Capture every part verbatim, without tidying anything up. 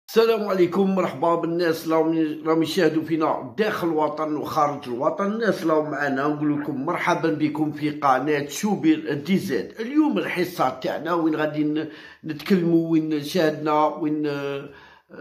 السلام عليكم، مرحبا بالناس راهم راهم يشاهدوا فينا داخل الوطن وخارج الوطن. الناس راهم معنا نقول لكم مرحبا بكم في قناه شوبير دي زاد. اليوم الحصه تاعنا وين غادي نتكلموا، وين شاهدنا وين آه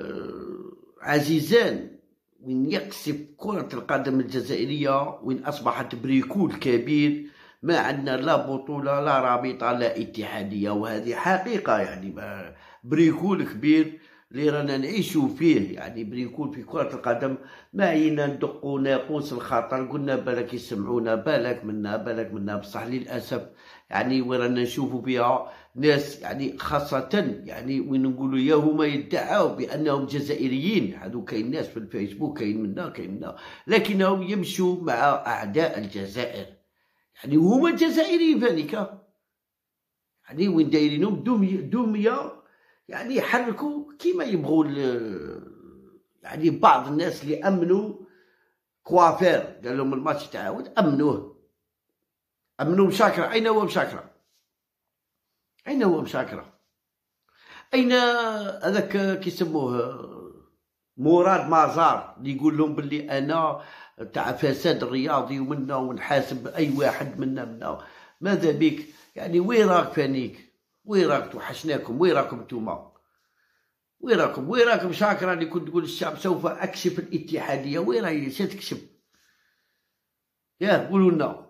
عزيزان وين يقصف كرة القدم الجزائرية، وين أصبحت بريكول كبير. ما عندنا لا بطولة لا رابطة لا اتحادية، وهذه حقيقة. يعني بريكول كبير اللي رانا نعيشو فيه، يعني بريكول في كرة القدم. ما عينا ندقو ناقوس الخطر، قلنا بالك يسمعونا، بالك منا بالك منا بصح للأسف يعني ورانا نشوفو بها ناس، يعني خاصة يعني وين نقولوا يا هما يدعوا بأنهم جزائريين. هادو كاين ناس في الفيسبوك، كاين منا كاين منا، لكنهم يمشوا مع أعداء الجزائر. يعني هما جزائريين فانيكا، يعني وين دايرينهم دمية دمية، يعني يحركوا كيما يبغوا. يعني بعض الناس اللي امنوا كوافير قال لهم الماتش تعاود، امنوه امنوا مشاكره. اين هو مشاكره؟ اين هو مشاكره؟ اين هذاك كيسموه مراد مازار اللي يقول لهم باللي انا تاع فساد رياضي ومنا ونحاسب اي واحد منا منا؟ ماذا بك؟ يعني وين راك فانيك؟ وين راك؟ توحشناكم. وين راكم نتوما؟ وين راكم؟ وين راكم شاكرا اللي كنت تقول الشعب سوف اكشف الاتحاديه؟ وين راهي؟ تكشف؟ يا قولوا لنا،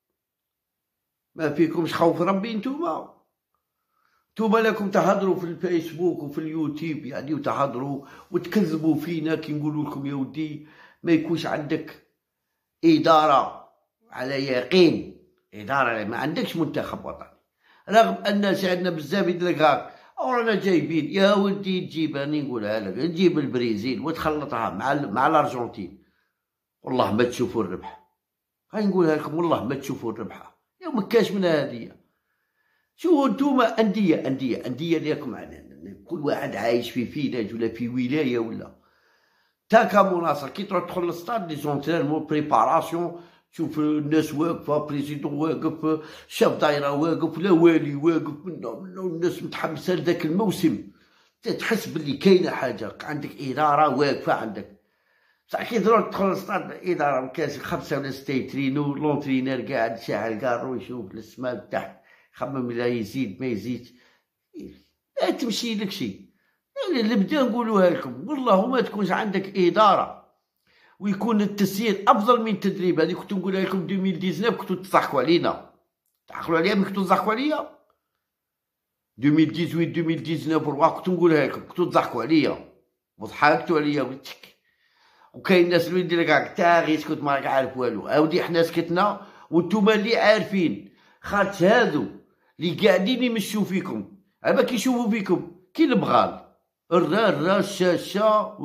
ما فيكمش خوف ربي نتوما؟ نتوما لكم تهضروا في الفيسبوك وفي اليوتيوب، يعني وتهضروا وتكذبوا فينا كي نقولوا لكم يا ودي ما يكونش عندك اداره على يقين، اداره ما عندكش منتخب وطني، رغم ان عندنا بزاف يدير هاك. رانا جايبين يا ولدي، تجيب راني نقولها لك، تجيب البرازيل وتخلطها مع مع الارجنتين، والله ما تشوفوا الربح. هاي نقولها لكم والله ما تشوفوا الربحه. يا ما كاش من هذه. شوفوا نتوما انديه انديه انديه ليكم على كل واحد عايش في فيلاج ولا في ولايه ولا تا كمناصر. كي تروح تدخل للستاد لي زونترينمون بريباراسيون، تشوف الناس واقفه، بريزيدون واقف، شاف دايره واقف، لا والي واقف، منا منا الناس متحمسه لذاك الموسم. تحس باللي كاينه حاجه، عندك اداره واقفه عندك. بصح كي تروح تدخل للستاد الاداره مكانش خمسه ولا سته يترينو، لونترينير قاعد شاعل كارو يشوف السماء تحت، خمم لا يزيد ما يزيدش، لا تمشي لك شي. اللي بدا نقولوها لكم والله ما تكونش عندك اداره ويكون التسيير افضل من التدريب. هذه كنت نقولها لكم ألفين وتسعطاش، كنتو تضحكوا علينا. تعقلوا عليا ملي كنتو تضحكوا عليا ألفين وثمانية عشر ألفين وتسعطاش والله كنت نقولها لكم، كنتو تضحكوا عليا وضحكتوا عليا وتك. وكاين الناس اللي يدير لك هاك تا غير تسكت ما راك عارف والو. اودي حنا سكتنا وانتوما اللي عارفين، خاطش هادو اللي قاعدين يمشوا فيكم عبا كيشوفوا فيكم كي البغال الرا الرا الشاشه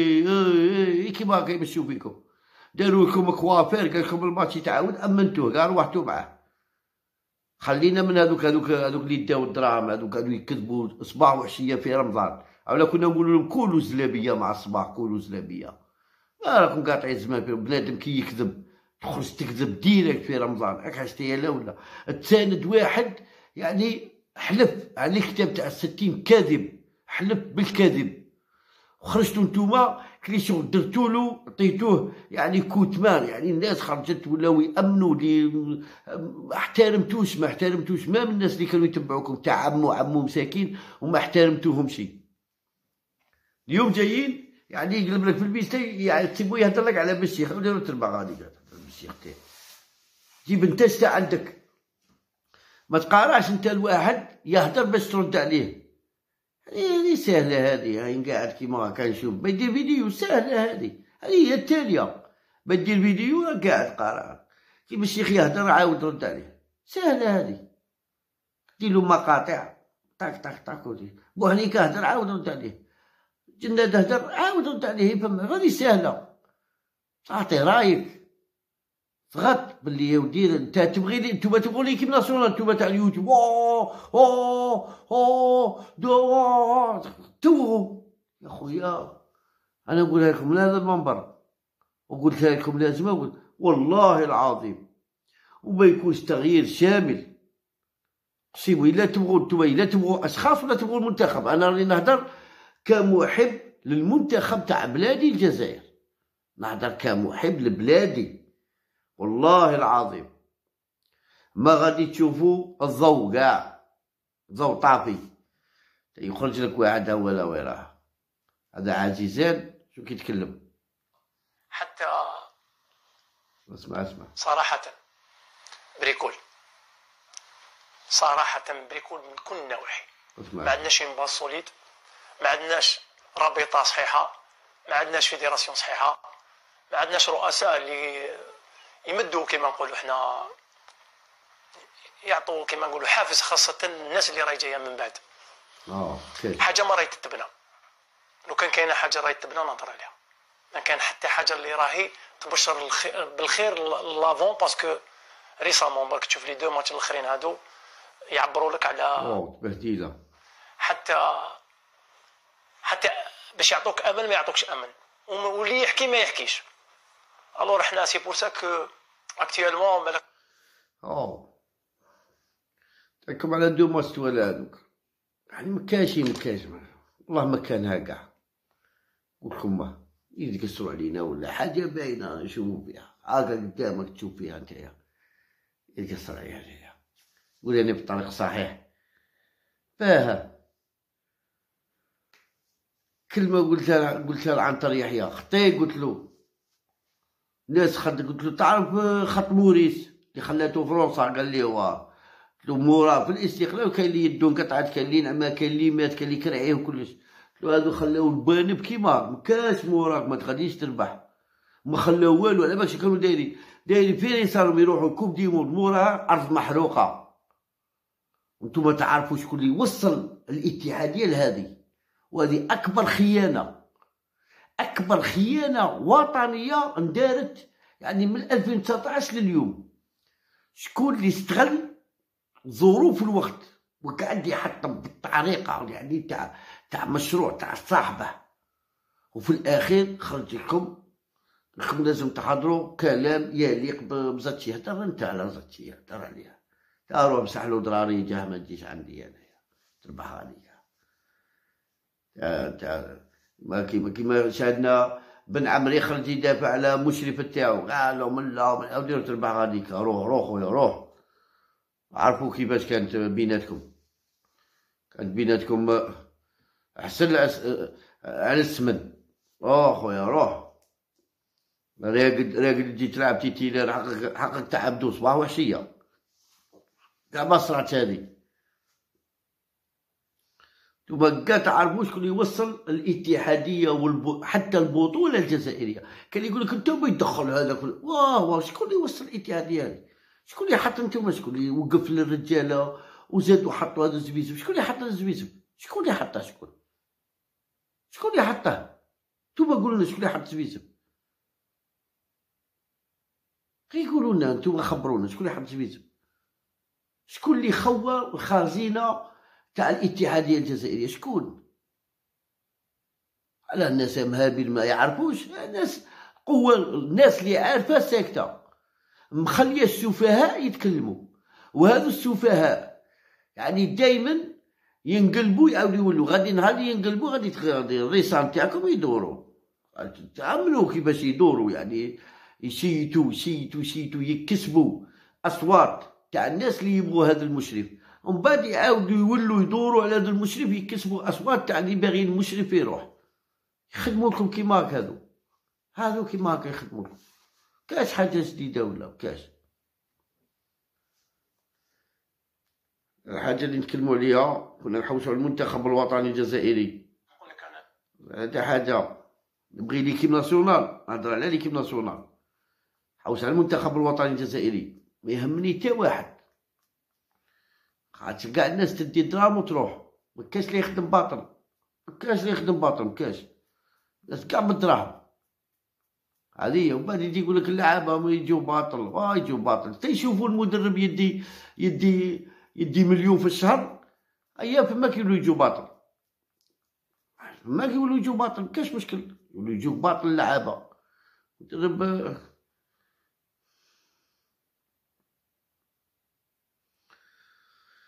وي كيما هكا يمشوا فيكم. داروا لكم كوافير قال لكم الماتش يتعاود، امنتوه كاع روحتوا معاه. خلينا من هذوك هذوك هذوك اللي داو الدراهم، هذوك هذو يكذبوا صباح وعشيه في رمضان. اولا كنا نقولوا لهم كولوا زلابيه مع الصباح، كولوا زلابيه. ما راكم قاطعين الزمان فيهم. بنادم كي يكذب تخرج تكذب ديريكت في رمضان، راك عشتيها لا ولا؟ تساند واحد يعني حلف على الكتاب تاع الستين كاذب، حلف بالكذب، وخرجتوا نتوما كلي شغل درتولو عطيتوه يعني كوتمان. يعني الناس خرجت ولاو يامنوا لي، ما احترمتوش ما احترمتوش ما من الناس اللي كانوا يتبعوكم تاع عمو عمو مساكين وما احترمتوهمش. اليوم جايين يعني يقلب لك في البيستي، يعني تسيبو يهضر لك على بالشيخ ولا تربع غادي بالشيخ تاعي. جيب انت شتا عندك، ما تقاراش انت الواحد يهضر باش ترد عليه. هذه سهله هذه، هاي قاعد كيما كنشوف ما يدير فيديو، سهله هذه. هذه هي التاليه، ما دير فيديو قاعد قارا كيما الشيخ يهضر عاود رد عليه، سهله هذه. دير له مقاطع طاك طاك طاك ودير بوهنيك هضر عاود رد عليه، جناد هضر عاود رد عليه. فهم غادي سهله. تعطي رايك تغط باللي ودير انت تبغي. نتوما تبغوا ليكيب ناسيونال، نتوما تاع اليوتيوب اوه اوه اوه دو توغوا. يا خويا انا نقولها لكم من هذا المنبر، وقلتها لكم لازم اقول والله العظيم، وما يكونش تغيير شامل. سيبوا الا تبغوا نتوما، الا تبغوا اشخاص ولا تبغوا المنتخب. انا راني نهضر كمحب للمنتخب تاع بلادي الجزائر، نهضر كمحب لبلادي والله العظيم. ما غادي تشوفوا الضوء كاع، ضوء طافي يخرج لك واحد ولا ويراه. هذا عزيزان شو كيتكلم. حتى اسمع اسمع صراحة بريكول، صراحة بريكول من كل النواحي. ما عندناش انباز سوليد، ما عندناش رابطة صحيحة، ما عندناش فيدراسيون صحيحة، ما عندناش رؤساء اللي يمدوا كما نقولوا حنا، يعطوا كما نقولوا حافز، خاصة الناس اللي راهي جايه من بعد. اه حاجة ما راهي تتبنى. لو كان كاينه حاجة راهي تتبنى نهضر عليها. ما كان حتى حاجة اللي راهي تبشر بالخير لافون، باسكو ريسامون برك تشوف لي دو ماتش الاخرين هادو يعبروا لك على اوه تبهديله. حتى حتى باش يعطوك امل ما يعطوكش امل، واللي يحكي ما يحكيش. الوغ حنا سي بور سا كو اكطوالمون بالك اوه تحكم على دو مستوى هذوك، يعني مكاشي مكاش والله ما كان هكا. قلت لكم ما يتقصروا علينا ولا حاجه باينه نشوفوا فيها، هاكا قدامك تشوف فيها نتايا يتقصر عليها. قول انا بالطريق صحيح. فاها كلمه قلتها قلتها عن طريق يحيى خطي، قلت له ناس خد، قلت له تعرف خط موريس اللي خلاته فرنسا؟ قال لي هو. قلت له مورا في الاستقلال كاين اللي يدو انقطعت، كاين اللي نعمه، كاين اللي مات، كاين اللي كرعيه وكلش. قلت له هادو خلاو البانب كيما مكاش موراك ما تغاديش تربح، ما خلاو والو. على بالك كانوا دايرين دايرين فين صاروا يروحوا كوب دي موند موراها ارض محروقه. وانتم تعرفوا شكون اللي وصل الاتحاديه لهذه، وهذه اكبر خيانه، اكبر خيانه وطنيه اندارت يعني من ألفين وتسعطاش لليوم. شكون اللي استغل ظروف الوقت وقاعد يحطم بالطريقه يعني تاع تاع مشروع تاع صاحبه، وفي الاخير خرج لكم لكم لازم تحضروا كلام يليق بزاتشي. هدر انت على زاتشي، هدر عليها، تعالوا امسح له ضراري جاه ما تجيش عندي انا تربح عليا. تا ما كيما كيما شاهدنا بن عمري يخرج يدافع على مشرف تاعو، قالوا من لا من او ديروا تربح غاديك. روح روح خويا روح. عرفوا كيفاش كانت بيناتكم، كانت بيناتكم احسن على السمن. روح خويا روح. راقد راقد تجي تلعب تيتيلر، حقك حقك تعب دو صباح وعشيه كاع ما صرات هادي. نتوما كاع تعرفوا شكون يوصل الاتحاديه والب... حتى البطوله الجزائريه. كان يقول لك انتم يدخل هذاك واه واه شكون اللي يوصل الاتحاديه هذه؟ شكون اللي حط انتم؟ شكون اللي وقف للرجاله وزادوا حطوا هذا الزبيزم؟ شكون اللي حط الزبيزم؟ شكون اللي حطه؟ شكون شكون اللي حطه؟ انتم قولوا لنا شكون اللي حط الزبيزم؟ غير قولوا لنا انتم، خبرونا شكون اللي حط الزبيزم؟ شكون اللي خوى الخزينه تاع الاتحاديه الجزائريه؟ شكون؟ على الناس مهابل ما يعرفوش، الناس قوه، الناس اللي عارفه ساكته مخليه السفهاء يتكلموا. وهذو السفهاء يعني دائما ينقلبوا يعاودوا يولوا، غادي نهار ينقلبوا غادي الرسالة تاعكم يدوروا، تعملوا كيفاش يدوروا يعني يشيتوا يشيتوا يشيتوا يكسبوا اصوات تاع الناس اللي يبغوا هذا المشرف، ومن بعد يعاودوا يولوا يدوروا على هذا المشرف يكسبوا اصوات تاع اللي باغيين المشرف يروح. يخدموا لكم كيما هكا، هادو هادو كيما هكا يخدموا لكم. كاش حاجه جديده ولا كاش؟ الحاجه اللي نتكلموا عليها كنا نحوسوا على المنتخب الوطني الجزائري. هذا حاجه نبغي ليكيب ناسيونال، نهضر على ليكيب ناسيونال، حوس على المنتخب الوطني الجزائري. ما يهمني حتى واحد، خاطر كاع الناس تدي دراهم وتروح، مكاش اللي يخدم باطل، مكاش اللي يخدم باطل، مكاش الناس كاع بالدراهم. هذه ومن بعد يجي يقول لك اللعابه ما يجيو باطل، واه يجيو باطل. تيشوفوا المدرب يدي يدي يدي مليون في الشهر، ايا فما كيولوا يجيو باطل، ما كيولوا يجيو باطل، مكاش مشكل يولوا يجيو باطل اللعابه. مدرب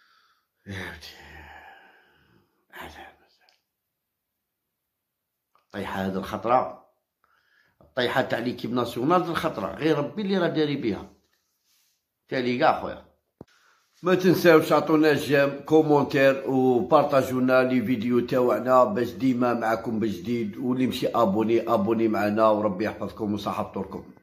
يا ودي الطيحه هذه الخطره، الطيحه تاع ليكيب ناسيونال الخطره غير ربي اللي راه داري بيها تالي كاع خويا. ما تنساوش عطونا جيم كومونتير وبارطاجونا لي فيديو تاوعنا باش ديما معاكم بجديد، واللي مشي ابوني ابوني معنا، وربي يحفظكم وصحة فطوركم.